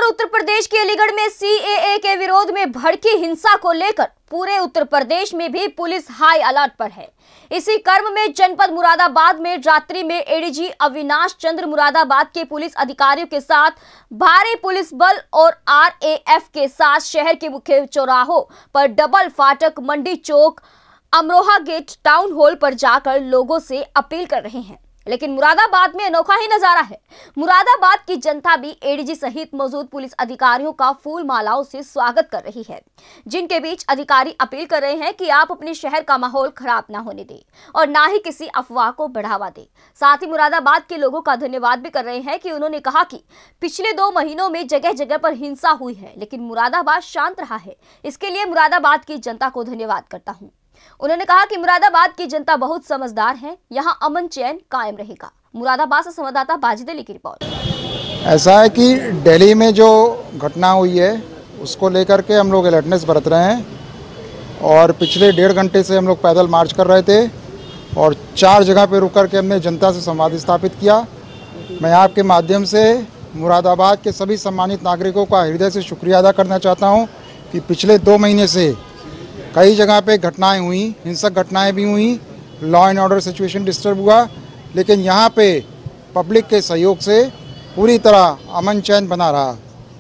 उत्तर प्रदेश के अलीगढ़ में सीएए के विरोध में भड़की हिंसा को लेकर पूरे उत्तर प्रदेश में भी पुलिस हाई अलर्ट पर है। इसी क्रम में जनपद मुरादाबाद में रात्रि में एडीजी अविनाश चंद्र मुरादाबाद के पुलिस अधिकारियों के साथ भारी पुलिस बल और आरएएफ के साथ शहर के मुख्य चौराहों पर double Phatak, Mandi Chowk, Amroha gate, town hall पर जाकर लोगों से अपील कर रहे हैं। लेकिन मुरादाबाद में अनोखा ही नजारा है। मुरादाबाद की जनता भी एडीजी सहित मौजूद पुलिस अधिकारियों का फूल मालाओं से स्वागत कर रही है, जिनके बीच अधिकारी अपील कर रहे हैं कि आप अपने शहर का माहौल खराब ना होने दें और ना ही किसी अफवाह को बढ़ावा दें। साथ ही मुरादाबाद के लोगों का धन्यवाद भी कर रहे हैं कि उन्होंने कहा कि पिछले 2 महीनों में जगह जगह पर हिंसा हुई है, लेकिन मुरादाबाद शांत रहा है। इसके लिए मुरादाबाद की जनता को धन्यवाद करता हूँ। उन्होंने कहा कि मुरादाबाद की जनता बहुत समझदार है, यहाँ अमन चैन कायम रहेगा। मुरादाबाद से संवाददाता बाजिद अली की रिपोर्ट। ऐसा है कि दिल्ली में जो घटना हुई है उसको लेकर के हम लोग अलर्टनेस बरत रहे हैं और पिछले 1.5 घंटे से हम लोग पैदल मार्च कर रहे थे और 4 जगह पे रुक कर के हमने जनता से संवाद स्थापित किया। मैं आपके माध्यम से मुरादाबाद के सभी सम्मानित नागरिकों का हृदय से शुक्रिया अदा करना चाहता हूँ कि पिछले 2 महीने से कई जगह पे घटनाएं हुई, हिंसक घटनाएं भी हुई, law and order situation disturb हुआ, लेकिन यहाँ पे पब्लिक के सहयोग से पूरी तरह अमन चैन बना रहा।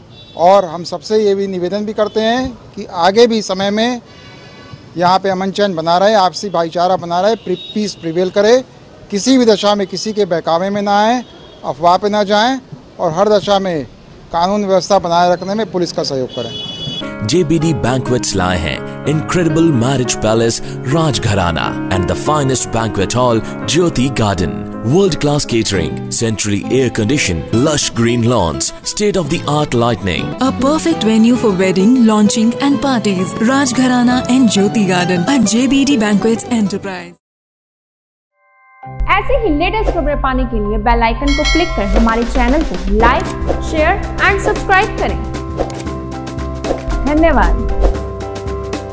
और हम सबसे ये भी निवेदन भी करते हैं कि आगे भी समय में यहाँ पे अमन चैन बना रहे, आपसी भाईचारा बना रहे, पीस प्रिवेल करे, किसी भी दशा में किसी के बहकावे में ना आए, अफवाह पे ना जाएं और हर दशा में कानून व्यवस्था बनाए रखने में पुलिस का सहयोग करें। JBD Banquets लाए हैं incredible marriage palace Rajgharana and the finest banquet hall Jyoti Garden, world-class catering, centrally air-conditioned, lush green lawns, state-of-the-art lighting. A perfect venue for wedding, launching and parties. Rajgharana and Jyoti Garden at JBD Banquets Enterprise. ऐसे ही latest खबरें पाने के लिए bell icon को click कर हमारे channel को like, share and subscribe करें। धन्यवाद।